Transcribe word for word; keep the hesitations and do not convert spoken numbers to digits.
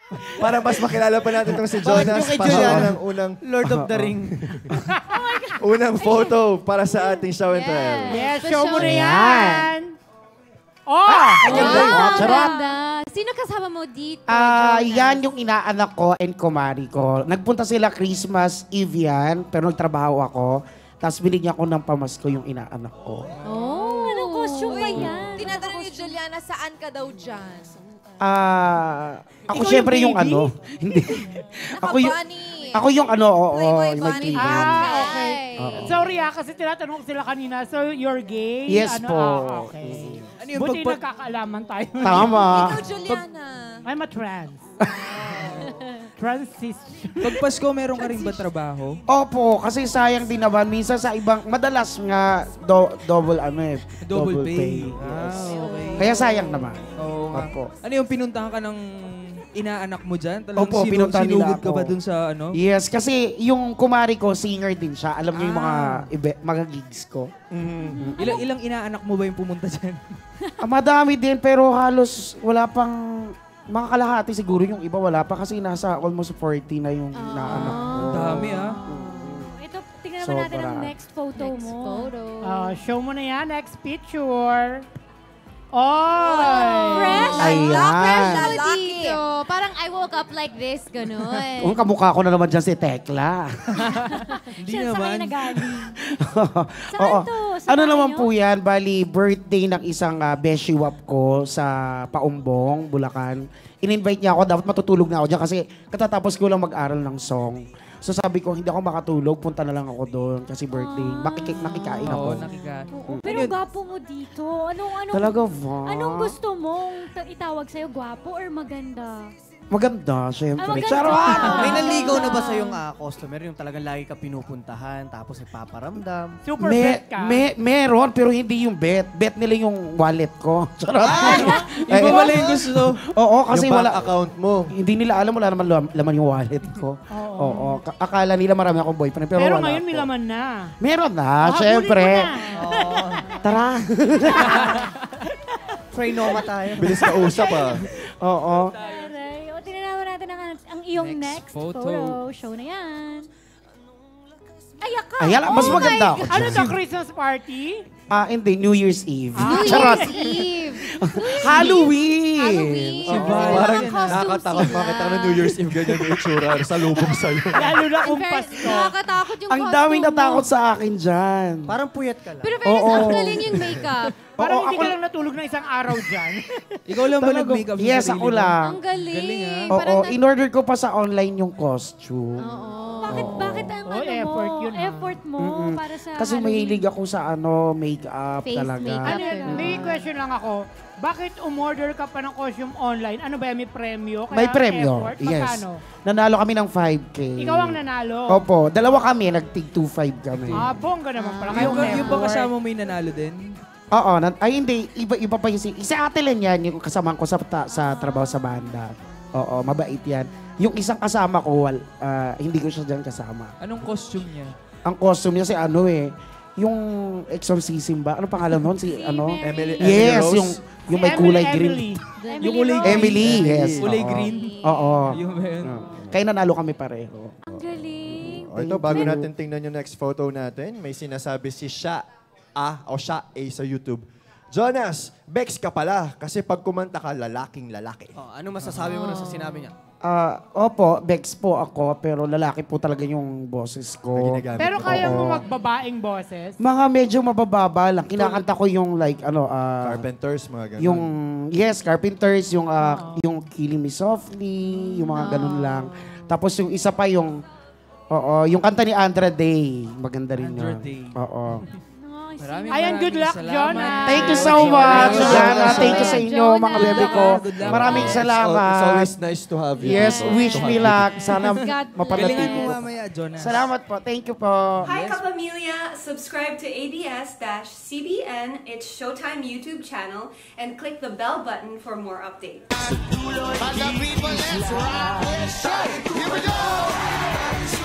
Para mas makilala pa natin itong si Jonas. Pasok ng unang... Lord of the Ring. Unang photo para sa ating show and tell. Yes, show mo na yan. Oh! Ang ganda. Sino kasama mo dito? Ah, yan yung inaanak ko and kumari ko. Nagpunta sila Christmas Eve yan, pero nagtrabaho ako. Tapos binigyan ko ng pamasko yung inaanak ko. Oh, anong costume ba yan? Tinatanong ni Juliana, saan ka daw dyan? Ah, ako syempre yung, ano. Hindi. Ako yung Ako yung ano, oo, Playboy yung bunny. nagkilala. Ah, okay. Sorry ah, kasi tinatanong sila kanina, so you're gay? Yes ano, po. Ah, okay. Ano yung Buti pagpag... nagkakaalaman tayo. Tama. Ikaw, Juliana. I'm a trans. Transition. Pag Pasko, meron ka rin ba trabaho? Opo, kasi sayang din naman. Minsan sa ibang, madalas nga do, double ano eh. Double, pay. Yes. Ah, okay. Kaya sayang naman. Oo nga. Opo. Ano yung pinuntahan ka ng inaanak mo dyan? Talagang Opo, sinu- pinuntahan nila sinugod ka ako. ba dun sa ano? Yes, kasi yung kumari ko, singer din siya. Alam niyo yung mga, Ah. ibe, mga gigs ko. Mm. Ilang, ilang inaanak mo ba yung pumunta dyan? Ah, madami din, pero halos wala pang, mga kalahati siguro yung iba wala pa kasi nasa almost forty na yung naanak ko. Ang dami ah. Ito, tingnan naman natin Sobra. ang next photo Next mo. photo. Ah, show mo na yan, next picture. Oh! Fresh! Ayan. Fresh mo Lalaki. dito. Parang I woke up like this, ganun. Kung kamukha ko na naman dyan si Tekla. Hindi Siya, saan kayo naman. nagaling? Saan Oo. to? Sa Ano bahay naman nyo? po yan? Bali, birthday ng isang uh, beshiwap ko sa Paumbong, Bulacan. In-invite niya ako. Dapat matutulog na ako dyan kasi katatapos ko lang mag-aral ng song. So sabi ko, hindi ako makatulog. Punta na lang ako doon kasi birthday. Makik nakikain ako. Oo, nakika. Oo, pero gwapo mo dito. Anong, anong, Talaga ba? anong gusto mong ta- itawag sa'yo? Gwapo or maganda? Maganda, syempre. Ah, maganda. Charot! May naligaw na ba sa yung uh, customer? Yung talagang lagi ka pinupuntahan, tapos nagpaparamdam? Super Me, bet ka. me, meron, pero hindi yung bet. Bet nila yung wallet ko. Charot. Iba pala yung gusto. Oo, kasi yung wala. bank account mo. Hindi nila alam, wala naman lam- laman yung wallet ko. Oo. Ka- Akala nila marami akong boyfriend, pero, Pero wala ngayon may ako. laman na. Meron na, Ah, syempre. kunin mo na. Tara. Trainoma tayo. Bilis ka usap ah. Oo. Aray. O, tingnan naman natin ang, ang iyong Next next, photo. photo. Show na yan. Ayak ka! Ayan, mas Oh maganda my ako Ano dyan. to, Christmas party? Ah, hindi, New Year's Eve. New Charot. Year's Eve. Halloween. Halloween. Oo. Parang Parang costume nakakatakot sila. makita ka ng New Year's Eve ganyan yung itsura sa lubong sa'yo. Lalo na kung In fairness, Pasko. Nakakatakot yung Ang costume daming natakot mo. sa akin dyan. Parang puyat ka lang. Pero fairness, Oo. ang galing yung makeup. Parang Oo, hindi ako- ka lang natulog na isang araw dyan. Ikaw lang ba Talaga- nag-makeup sa Yes, sarili ako mo? lang. Ang galing. Galing, ah. Parang Oo, nag- in-order ko pa sa online yung costume. Oo. Bakit, bakit ang Oh, ano effort mo, yun, ha? effort mo Mm-mm. para sa Kasi Halloween? mahilig ako sa ano, makeup Face talaga. makeup. Ano, yan? may question lang ako. Bakit umorder ka pa ng costume online? Ano ba yan? May premyo? Kaya May premyo, effort? yes. Magkano? Nanalo kami ng five K. Ikaw ang nanalo? Opo, dalawa kami, nag-tig two five kami. Ah, bongga naman pala. Yung, Kayong yung ba effort. kasama mo yung nanalo din? Oo, nan- ay hindi, iba-iba pa yung si... Si Ate Len yan, yung kasama ko sa, ta- sa trabaho sa banda. Oo, mabait yan. Yung isang kasama ko, wal, ah, hindi ko siya dyan kasama. Anong costume niya? Ang costume niya si ano eh, yung exorcism ba? Ano pangalan nun? Si ano? Emily, Emily Yes, Rose? yung, yung may Emily, kulay Emily. green. Emily Yung kulay Rose. Emily, yes. Kulay oo. green? Oo. Yung ba yun? Oo. Kaya nanalo kami pareho. Ang galing. O ito, bago natin tingnan yung next photo natin, may sinasabi si Sha A o Sha A sa YouTube. Jonas, Bex ka pala kasi pag kumanta ka, lalaking lalaki. Oh, ano masasabi mo na sa sinabi niya? Ah, opo, Bex po ako, pero lalaki po talaga yung boses Na ko. ginagamit Pero mo. kaya mo Oo. magbabaing boses? Mga medyo mabababa lang. Kinakanta ko yung like, ano, ah, Carpenters, mga ganun. yung, yes, Carpenters, yung, ah, yung Killing Me Softly, yung mga ganun lang. Tapos yung isa pa yung, oo, yung kanta ni Andra Day. Maganda rin Andra yun. Day. Oo. Maraming Ayan, good maraming luck, salamat. Jonas. Thank you so much, Jonas. Jana. Thank you sa inyo, Jonas. mga bebe ko. Good luck. Maraming It's salamat. always nice to have you. Yes, dito. wish To me have you. luck. Sana God bless. mapanatili Galingan mo ko. mamaya, Jonas. Salamat po. Thank you po. Hi, Kapamilya! Subscribe to A B S C B N, its Showtime YouTube channel, and click the bell button for more updates. Here we go!